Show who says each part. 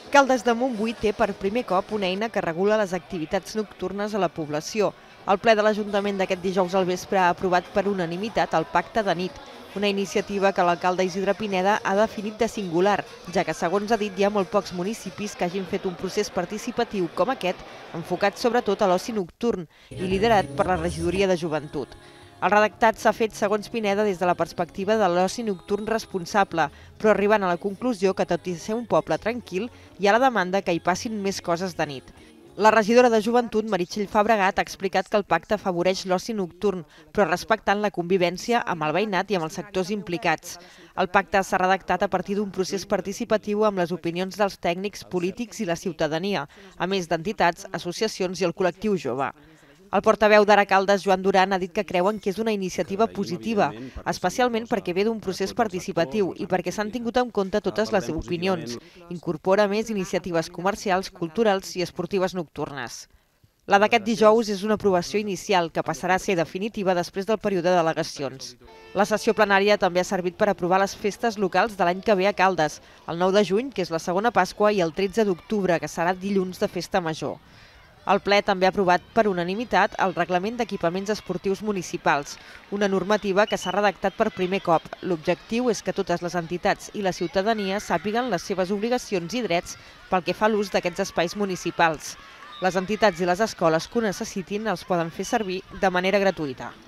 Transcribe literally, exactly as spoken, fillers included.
Speaker 1: Caldes de Montbui té per primer cop una eina que regula les activitats nocturnes a la població. El ple de l'Ajuntament d'aquest dijous al vespre ha aprovat per unanimitat el Pacte de Nit, una iniciativa que l'alcalde Isidre Pineda ha definit de singular, ja que, segons ha dit, hi ha molt pocs municipis que hagin fet un procés participatiu com aquest, enfocat sobretot a l'oci nocturn i liderat per la Regidoria de Joventut. El redactat s'ha fet, segons Pineda, des de la perspectiva de l'oci nocturn responsable, però arribant a la conclusió que, tot i ser un poble tranquil, hi ha la demanda que hi passin més coses de nit. La regidora de Joventut, Meritxell Fabregat, ha explicat que el pacte afavoreix l'oci nocturn, però respectant la convivència amb el veïnat i amb els sectors implicats. El pacte s'ha redactat a partir d'un procés participatiu amb les opinions dels tècnics, polítics i la ciutadania, a més d'entitats, associacions i el col·lectiu jove. El portaveu d'Ara Caldes, Joan Duran, ha dit que creuen que és una iniciativa positiva, especialment perquè ve d'un procés participatiu i perquè s'han tingut en compte totes les opinions. Incorpora més iniciatives comercials, culturals i esportives nocturnes. La d'aquest dijous és una aprovació inicial que passarà a ser definitiva després del període d'al·legacions. La sessió plenària també ha servit per aprovar les festes locals de l'any que ve a Caldes, el nou de juny, que és la segona Pasqua, i el tretze d'octubre, que serà dilluns de festa major. El ple també ha aprovat per unanimitat el Reglament d'Equipaments Esportius Municipals, una normativa que s'ha redactat per primer cop. L'objectiu és que totes les entitats i la ciutadania sàpiguen les seves obligacions i drets pel que fa a l'ús d'aquests espais municipals. Les entitats i les escoles que ho necessitin els poden fer servir de manera gratuïta.